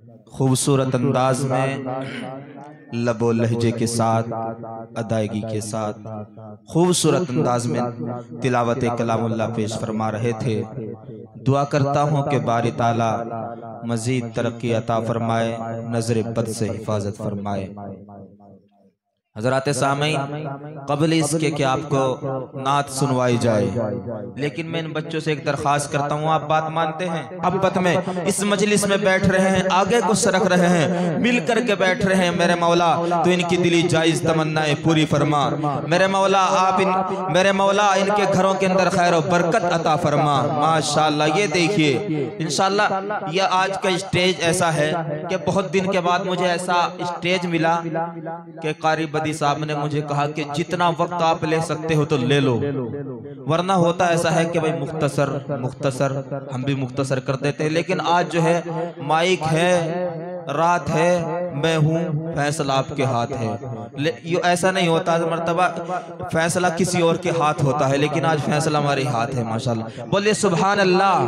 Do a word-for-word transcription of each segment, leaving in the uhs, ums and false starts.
खूबसूरत अंदाज में लबो लहजे के साथ, अदायगी के साथ खूबसूरत अंदाज में तिलावत कलामुल्लाह पेश फरमा रहे थे। दुआ करता हूँ कि बारी ताला मजीद तरक्की अता फरमाए, नजर बद से हिफाजत फरमाए। हजरात सामीन, कबल इसके कि आपको नात सुनवाई जाए, लेकिन मैं इन बच्चों से एक दरख्वास्त करता हूँ, आप बात मानते हैं? मोहब्बत में इस मजलिस में बैठ रहे हैं, आगे को सरक रहे हैं, मिल करके बैठ रहे हैं। मेरे मौला तो इनकी दिली जायज तमन्नाएं पूरी फरमा। मेरे मौला आप इन मेरे मौला इनके घरों के अंदर खैर और बरकत अता फरमा। माशाअल्लाह, ये देखिए इंशाअल्लाह ये आज का स्टेज ऐसा है कि बहुत दिन के बाद मुझे ऐसा स्टेज मिला कि कारी बदी साहब ने मुझे कहा कि जितना वक्त आप ले सकते हो तो ले लो, वरना होता ऐसा है कि भाई मुख्तसर मुख्तसर हम भी मुख्तसर कर देते हैं। लेकिन आज जो है माइक है, रात है, मैं हूँ, फैसला आपके हाथ है। ये ऐसा नहीं होता, मर्तबा फैसला किसी और के हाथ होता है, लेकिन आज फैसला हमारे हाथ है। माशाल्लाह, बोलिए सुभान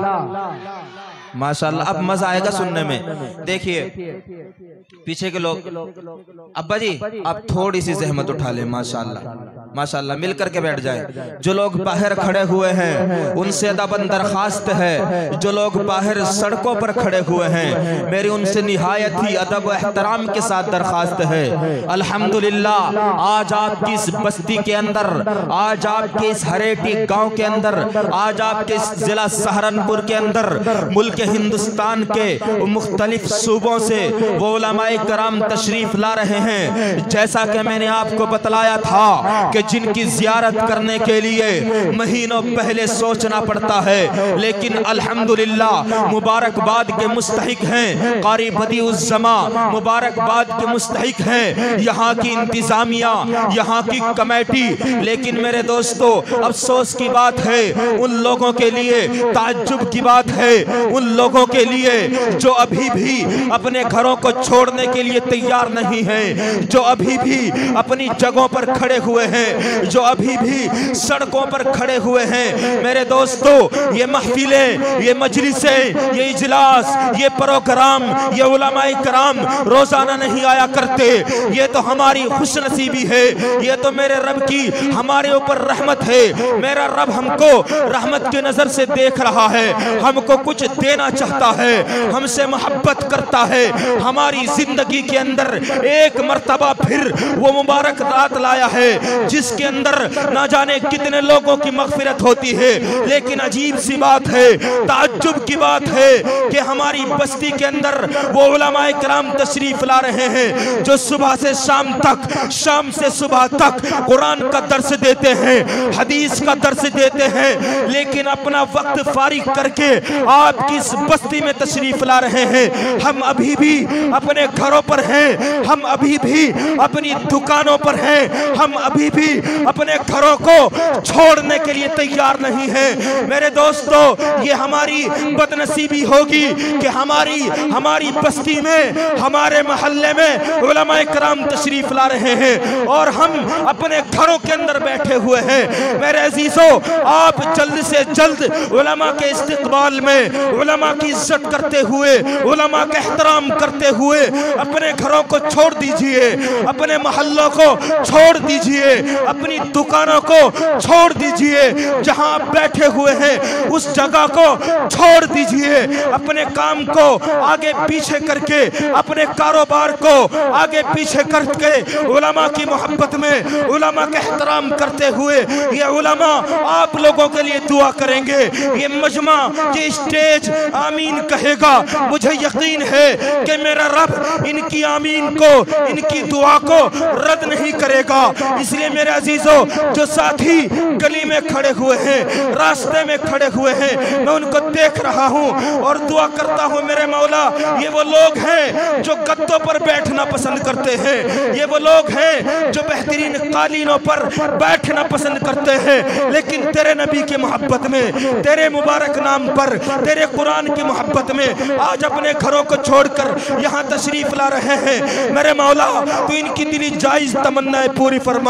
अल्लाह, माशाल्लाह। अब मजा आएगा सुनने में। देखिए पीछे के लोग, अब्बा जी आप थोड़ी सी जहमत उठा लें। माशाल्लाह माशाल्लाह, मिल करके बैठ जाए। जो लोग बाहर खड़े हुए हैं उनसे अदबन दरखास्त है, जो लोग बाहर सड़कों पर खड़े हुए हैं मेरी उनसे निहायत ही अदब व एहतराम के साथ दरखास्त है। अल्हम्दुलिल्लाह, आज आपकी इस बस्ती के अंदर, आज आपके इस हरेटी गांव के अंदर, आज आपके इस जिला सहारनपुर के अंदर, मुल्क हिंदुस्तान के मुख्तलिफ सूबों से वो उलमाए कराम तशरीफ ला रहे हैं। जैसा कि मैंने आपको बतलाया था कि जिनकी जियारत करने के लिए महीनों पहले सोचना पड़ता है, लेकिन अल्हम्दुलिल्लाह मुबारकबाद के मुस्तहिक हैं कारी बदीउज़्ज़मा, मुबारकबाद के मुस्तहिक हैं यहाँ की इंतजामिया, यहाँ की कमेटी। लेकिन मेरे दोस्तों, अफसोस की बात है उन लोगों के लिए, ताज्जुब की बात है उन लोगों के लिए जो अभी भी अपने घरों को छोड़ने के लिए तैयार नहीं हैं, जो अभी भी अपनी जगहों पर खड़े हुए हैं, जो अभी भी सड़कों पर खड़े हुए हैं। मेरे दोस्तों, ये महफिलें, ये मजलिसें, ये इजलास, ये प्रोग्राम, ये उलमाए कराम रोजाना नहीं आया करते। ये तो हमारी खुशनसीबी है, ये तो मेरे रब की हमारे ऊपर रहमत है। मेरा रब हमको रहमत की नजर से देख रहा है, हमको कुछ देना चाहता है, हमसे मोहब्बत करता है। हमारी जिंदगी के अंदर एक मर्तबा फिर वो मुबारक रात लाया है जिसके अंदर ना जाने कितने लोगों की मगफिरत होती है। लेकिन अजीब सी बात है, ताज्जुब की बात है कि हमारी बस्ती के अंदर वो उलमाए कराम तशरीफ ला रहे हैं जो सुबह से शाम तक, शाम से सुबह तक कुरान का दर्स देते हैं, हदीस का दर्स देते हैं, लेकिन अपना वक्त फारिग करके आपकी इस बस्ती में तशरीफ ला रहे हैं। हम अभी भी अपने घरों पर हैं, हम अभी भी अपनी दुकानों पर हैं, हम अभी भी अपने घरों को छोड़ने के लिए तैयार नहीं हैं। मेरे दोस्तों, ये हमारी बदनसीबी होगी कि हमारी हमारी बस्ती में, हमारे मोहल्ले में उलमाए कराम तशरीफ ला रहे हैं और हम अपने घरों के अंदर बैठे हुए हैं। मेरे अजीजों, आप जल्द से जल्द उलमा के इस्तिकबाल में, उलमा की इज्जत करते हुए, उलमा का एहतराम करते हुए अपने घरों को छोड़ दीजिए, अपने मोहल्लों को छोड़ दीजिए, अपनी दुकानों को छोड़ दीजिए, जहां आप बैठे हुए हैं उस जगह को छोड़ दीजिए, अपने काम को आगे पीछे करके, अपने कारोबार को आगे पीछे करके उलमा की मोहब्बत में, उलमा का एहतराम करते हुए ये उलमा आप लोगों के लिए दुआ करेंगे। ये मजमा, ये स्टेज आमीन कहेगा। मुझे यकीन है कि मेरा रब इनकी आमीन को, इनकी दुआ को रद्द नहीं करेगा। इसलिए मेरे अजीजों, जो साथी गली में खड़े हुए हैं, रास्ते में खड़े हुए हैं, मैं उनको देख रहा हूं और दुआ करता हूं मेरे मौला, ये वो लोग हैं जो गद्दों पर बैठना पसंद करते हैं, ये वो लोग हैं जो बेहतरीन कालीनों पर बैठना पसंद करते हैं, लेकिन तेरे नबी की मोहब्बत में, तेरे मुबारक नाम पर, तेरे कुरान की मोहब्बत में आज अपने घरों को छोड़कर यहाँ तशरीफ ला रहे हैं। मेरे मौला, तू इनकी दिली जायज तमन्नाएं पूरी फरमा,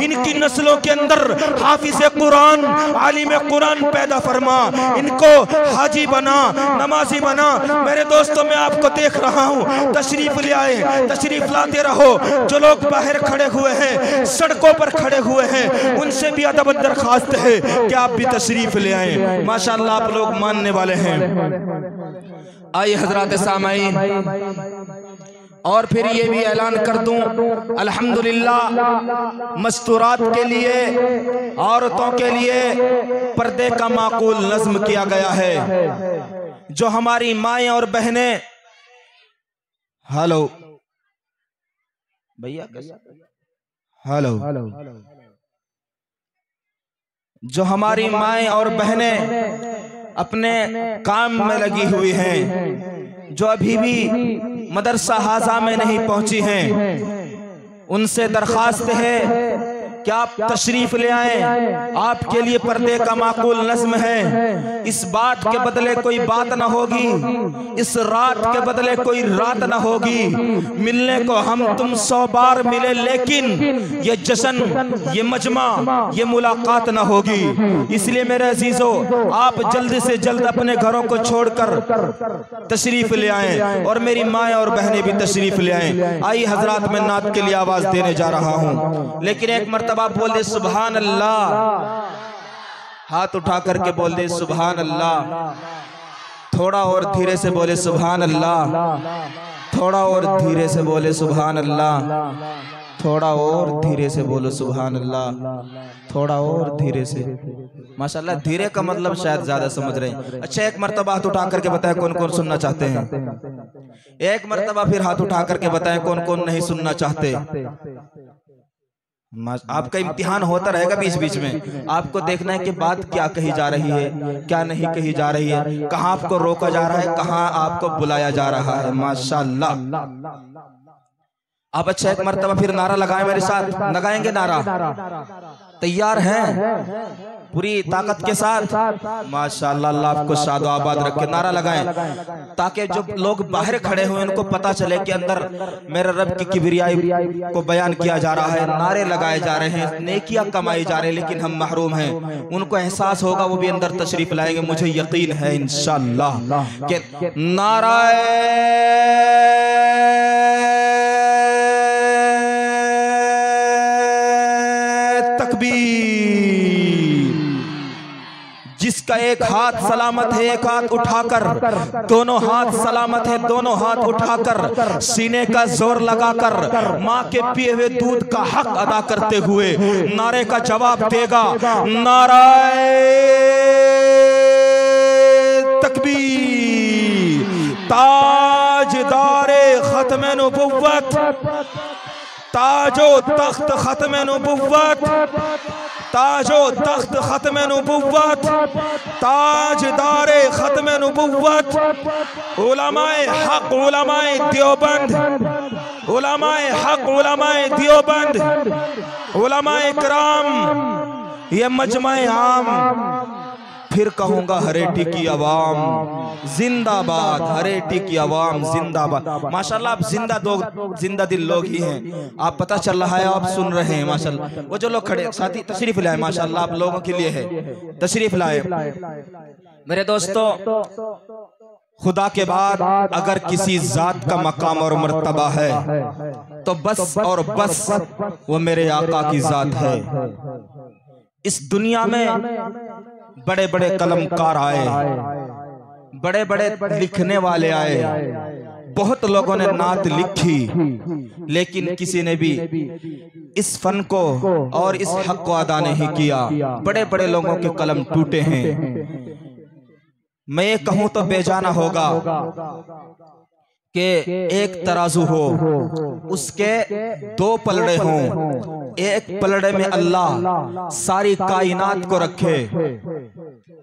इनकी नस्लों के अंदर हाफिज कुरान, आलिम कुरान पैदा फरमा, इनको हाजी बना, नमाजी बना। मेरे दोस्तों, मैं आपको देख रहा हूँ, तशरीफ ले आए, तशरीफ लाते रहो। जो लोग बाहर खड़े हुए हैं, सड़कों पर खड़े हुए हैं, उनसे भी अदब दरखास्त है कि आप भी तशरीफ ले आए। माशाअल्लाह, आप लोग मानने वाले हैं। आइए हजरात सामाईन, और फिर ये भी ऐलान कर दूं, अल्हम्दुलिल्लाह मस्तूरात के लिए, औरतों के लिए पर्दे का माकूल नज्म किया गया है। जो हमारी माएँ और बहनें, हेलो भैया, हेलो, जो हमारी माएँ और बहनें अपने काम में लगी हुई हैं, जो अभी भी मदरसा हाजा में नहीं पहुंची हैं, उनसे दरखास्त है कि आप तशरीफ ले आएं। आपके लिए पर्दे का माकूल नज़्म है। इस बात के बदले कोई बात ना होगी, इस रात के बदले कोई रात ना होगी। मिलने को हम तुम सौ बार मिले, लेकिन ये जश्न, ये मजमा, ये मुलाकात ना होगी। इसलिए मेरे अजीजों, आप जल्द से जल्द अपने घरों को छोड़कर तशरीफ ले आएं और मेरी माएँ और बहनें भी तशरीफ ले आएं। आइए हजरात, मैं नात के लिए आवाज देने जा रहा हूँ, लेकिन एक मर्तबा आप बोल दे सुभान अल्लाह, हाथ उठा करके बोल दे सुभान अल्लाह। थोड़ा और धीरे से बोले सुभान अल्लाह, थोड़ा और धीरे से बोले सुभान अल्लाह, थोड़ा और धीरे से बोलो सुभान अल्लाह, थोड़ा और धीरे से। माशाल्लाह, धीरे का मतलब शायद ज्यादा समझ रहे हैं। अच्छा, एक मर्तबा हाथ उठा करके बताएं कौन कौन सुनना चाहते हैं। एक मर्तबा फिर हाथ उठा करके बताएं कौन कौन नहीं सुनना चाहते। आपका इम्तिहान होता रहेगा बीच बीच में, आपको देखना है कि बात क्या कही जा रही है, क्या नहीं कही जा रही है, कहाँ आपको रोका जा रहा है, कहाँ आपको बुलाया जा रहा है। माशाल्लाह। आप अच्छा एक मर्तबा फिर नारा लगाएं मेरे साथ, लगाएंगे नारा? तैयार हैं पूरी ताकत के साथ? माशाल्लाह, अल्लाह आपको शादो आबाद रखे। नारा लगाएं ताकि जो लोग बाहर खड़े हुए उनको पता चले कि अंदर मेरे रब की किबरियाई को बयान किया जा रहा है। नारे लगाए जा रहे हैं, नेकियां कमाई जा रहे हैं, लेकिन हम महरूम हैं। उनको एहसास होगा, वो भी अंदर तशरीफ लाएंगे, मुझे यकीन है इंशाअल्लाह कि नाराए जिसका एक हाथ सलामत है, एक हाथ उठाकर, दोनों हाथ सलामत है, दोनों हाथ उठाकर सीने का जोर लगाकर माँ के पिए हुए दूध का हक अदा करते हुए नारे का जवाब देगा। नाराए तकबीर, ताजदारे खत्मे नबुव्वत, ताजो तख्त खत्मे नबुव्वत, ताजो तख्त खत्मे नबुव्वत, ताजदारे खत्मे नबुव्वत, उलमाए हक, उलमाए देवबंद, उलमाए हक, उलमाए देवबंद, उलमाए कराम, ये मजमाए आम। फिर कहूंगा हरेठी की आवाम जिंदाबाद, हरेठी की आवाम जिंदाबाद। माशाल्लाह, आप जिंदा दो जिंदा दिल लोग ही हैं। आप पता चल रहा है, आप सुन रहे हैं। माशाल्लाह, वो जो लोग खड़े साथी तशरीफ लाए, माशाल्लाह आप लोगों के लिए है, तशरीफ लाए। मेरे दोस्तों, खुदा के बाद अगर किसी जात का मकाम और मर्तबा है तो बस और बस वो मेरे आका की जात है। इस दुनिया में बड़े बड़े कलमकार आए, बड़े बड़े लिखने वाले आए, बहुत लोगों ने नात लिखी, लेकिन किसी ने भी इस फन को और इस हक को अदा नहीं किया। बड़े बड़े लोगों के कलम टूटे हैं। मैं ये कहूं तो बेजाना होगा कि एक तराजू हो, उसके दो पलड़े हों। एक पलड़े में अल्लाह सारी कायनात को रखे,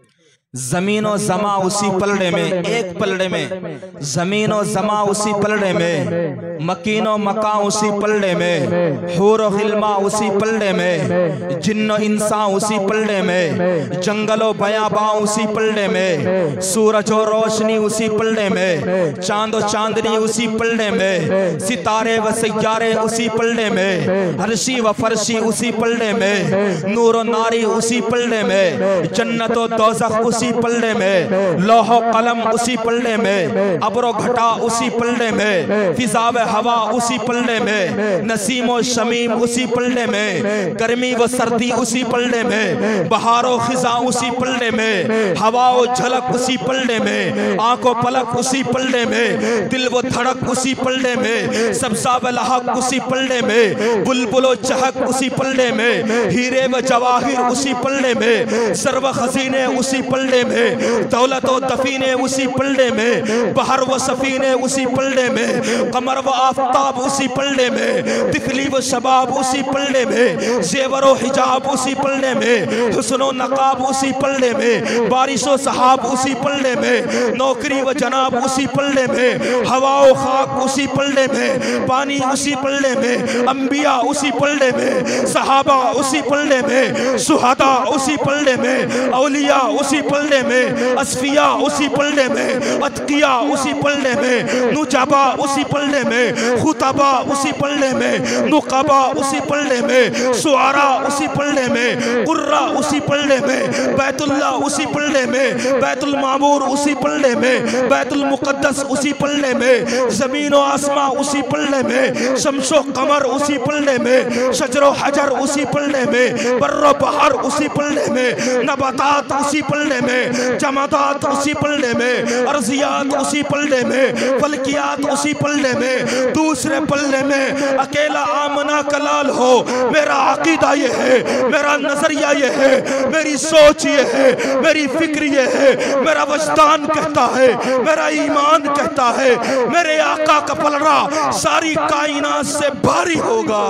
जमीन और जमा उसी पलड़े में, एक पलड़े में जमीन और जमा उसी पलड़े में, मकीन और मका उसी पलड़े में, हूर और गिल्मा उसी पलड़े में, जिन्न और इंसान उसी पलड़े में, जंगल और बयाबां उसी पलड़े में, सूरज और रोशनी उसी पलड़े में, चांद और चांदनी उसी पलड़े में, सितारे व सैयारे उसी पलड़े में, हर्शी व फर्शी उसी पलड़े में, नूर और नारी उसी पलड़े में, जन्नत और दोज़ख उसी पलड़े में, लौह कलम उसी पलड़े में, अब्रो घटा उसी पलड़े में, फिजा व हवा उसी पलड़े में, नसीम और शमीम उसी पलड़े में, गर्मी व सर्दी उसी पलड़े में, बहार और खिजा उसी पलड़े में, हवा और झलक उसी पलड़े में, आंखों पलक उसी पलड़े में, दिल व धड़क उसी पलड़े में, सब्जा व लहक उसी पलड़े में, बुलबुल और चहक उसी पलड़े में, हीरे व जवाहिर उसी पलड़े में, सर्व खजीने उसी पलड़े में, दौलत और दफीने उसी पलड़े में, बहर व सफीने उसी पलड़े में, कमर व आफताब उसी पलड़े में, तिफली व शबाब उसी पलड़े में, जेवर व हिजाब उसी पलड़े में, हुस्न व नकाब उसी पलड़े में, बारिश व सहाब उसी पलड़े में, नौकरी व जनाब उसी पलड़े में, हवा व खाक उसी पलड़े में, पानी उसी पलड़े में, अंबिया उसी पलड़े में, सहाबा उसी पलड़े में, सुहदा उसी पलड़े में, औलिया उसी पलड़े में, असफिया उसी पलड़े में, अतकिया उसी पलड़े में, नुजाबा उसी पलड़े में, खुतबा उसी पलड़े में, नुकबा उसी पलड़े में, सुआरा उसी पलड़े में, कुर्रा उसी पलड़े में, बैतुल्ला उसी पलड़े में, बैतुल मामूर उसी पलड़े में, बैतुल मुकद्दस उसी पलड़े में, जमीन और आसमां उसी पलड़े में, शमशो कमर उसी पलड़े में, शजरो हजर उसी पलड़े में, बर्रो बहर उसी पलड़े में, नबातात उसी पलड़े में, जमादात उसी पलड़े में, अर्जियात उसी पलड़े में, फलकियात उसी पलड़े में, दूसरे पलड़े में अकेला आमना कलाल हो। मेरा अकीदा ये है, मेरा नजरिया ये है, मेरी सोच ये है, मेरी फिक्र ये है, मेरा वजदान कहता है, मेरा ईमान कहता है, मेरे आका का पलड़ा सारी कायनात से भारी होगा।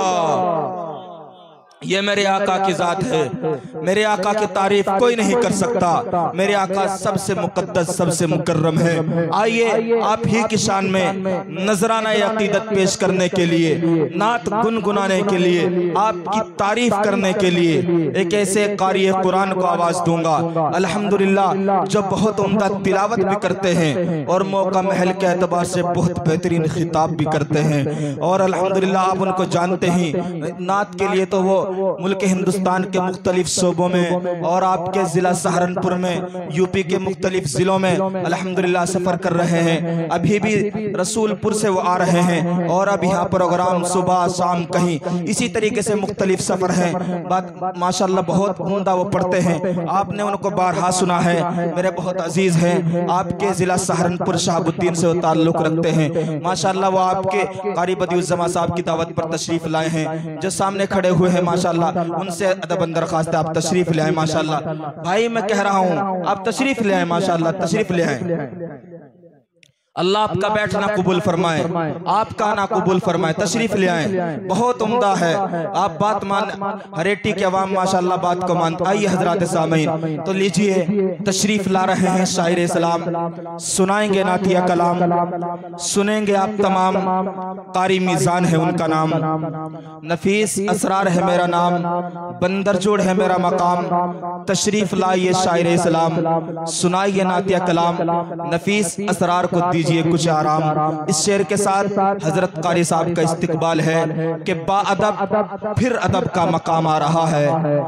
ये मेरे आका की जात है, मेरे आका की तारीफ कोई नहीं कर सकता। मेरे आका सबसे मुकद्दस, सबसे मुकर्रम है। आइए आप ही की शान में नजराना अकीदत पेश करने के लिए, नात गुनगुनाने के लिए, आपकी तारीफ करने के लिए एक ऐसे कारी कुरान को आवाज दूंगा अल्हम्दुलिल्लाह, जो बहुत उम्दा तिलावत भी करते हैं और मौका महल के एतबार से बहुत बेहतरीन खिताब भी करते हैं। और अल्हम्दुलिल्लाह आप उनको जानते ही, नात के लिए तो वो मुल्क हिंदुस्तान के मुख्तलिफ शोबों में और आपके जिला सहारनपुर में, यूपी के मुख्तलिफ जिलों में अल्हम्दुलिल्लाह सफर कर रहे हैं। अभी भी रसूलपुर से वो आ रहे हैं और अब यहाँ प्रोग्राम सुबह शाम कहीं इसी तरीके से मुख्तलिफ सफर हैं। बात माशाल्लाह बहुत उम्दा वो पढ़ते हैं, आपने उनको बारहा सुना है। मेरे बहुत अजीज हैं, आपके जिला सहारनपुर शहाबुद्दीन से वो ताल्लुक रखते हैं। माशाल्लाह वो आपके कारी बदियुज़्ज़मा साहब की दावत पर तशरीफ लाए हैं, जो सामने खड़े हुए हैं। माशाल्लाह उनसे अदब दरखास्त है, आप तशरीफ ले आए। माशाल्लाह भाई मैं कह रहा हूँ आप तशरीफ ले आए, माशाल्लाह तशरीफ ले आए। अल्लाह आपका बैठना कबूल फरमाए, आपका आना कबूल फरमाए। तशरीफ ले आए, बहुत उम्दा है। आप बात मान, हरेटी के अवाम माशाल्लाह बात को मानते। आइए हजरात सामीन, तो लीजिए तशरीफ ला रहे हैं शायर इस्लाम, सुनाएंगे नातिया कलाम, सुनेंगे आप तमाम। कारी मीज़ान है उनका नाम, नफीस असरार है मेरा नाम, बंदरजोड़ है मेरा मकाम। तशरीफ लाइए शायर इस्लाम, सुनाइए नातिया कलाम, नफीस असरार को दीजिए कुछ आराम। इस शेर के साथ हजरत कारी साहब का इस्तिकबाल है कि बाअदब फिर अदब का मकाम आ रहा है,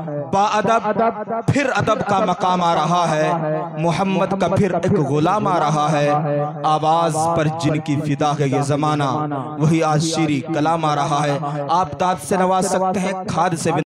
बाअदब फिर अदब का मकाम आ रहा है, मोहम्मद का फिर एक गुलाम आ रहा है। आवाज पर जिनकी फिदा है ये जमाना, वही आज शीरी कलाम आ रहा है। आप दाद से नवाज सकते हैं, खाद से